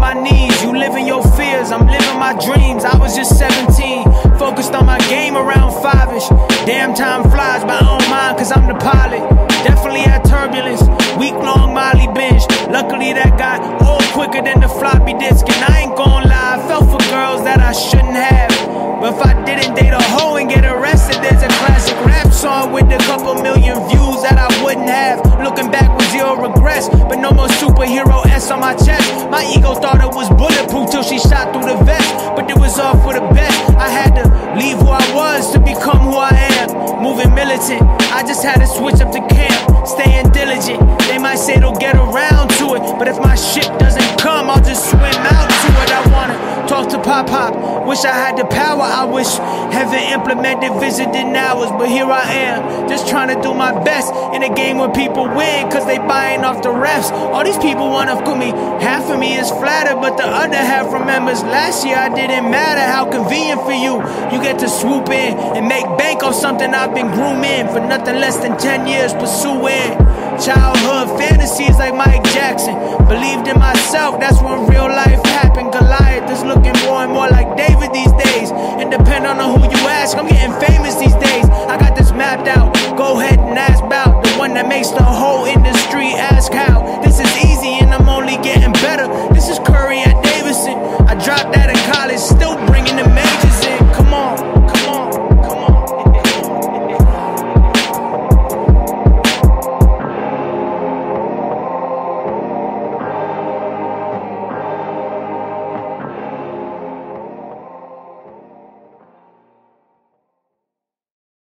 my knees. You living your fears, I'm living my dreams. I was just 17, focused on my game around 5-ish. Damn, time flies, but I don't mind cause I'm the pilot. Definitely had turbulence, week-long Molly binge. Luckily that got old quicker than the floppy disk. And I ain't gon' lie, I fell for girls that I shouldn't have. But if I didn't date a hoe and get arrested, there's a classic rap song with a couple million views that I wouldn't have. Looking back with zero regrets, but no more superhero S on my chest. My ego thought it was bulletproof till she shot through the vest, but it was all for the best. I had to leave who I was to become who I am. Moving militant, I just had to switch up the camp. Staying diligent, they might say they'll get around to it, but if my ship doesn't come, I'll just swim out to it. I wanna talk to Pop Pop, wish I had the power. I wish heaven implemented visiting hours, but here I am, just trying to do my best in a game where people win cause they buying off the refs. All these people wanna fool me, half of me is flattered, but the other half remembers last year I didn't matter. How convenient for you, you get to swoop in and make bank on something I've been grooming for nothing less than 10 years pursuing. Childhood fantasies like Mike Jackson, believed in myself, that's when real life happened. Goliath is looking more and more like David these days, and depending on who you ask, I'm getting famous these days. I got this mapped out, go ahead and ask about the one that makes the whole industry ask how. This is easy and I'm only getting better.